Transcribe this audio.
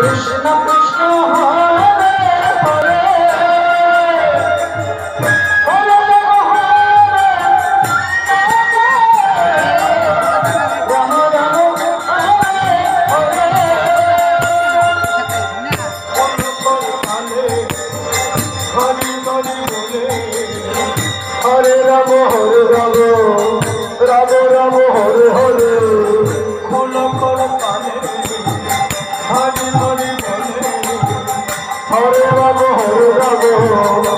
কৃষ্ণ কৃষ্ণ হরে হরে হরে রাম রাম হরে হরে হরি হরি বলে হরে রাম রাম রাম হরে হরে ফুল কর কালে হরি হরি বলে হরে রাম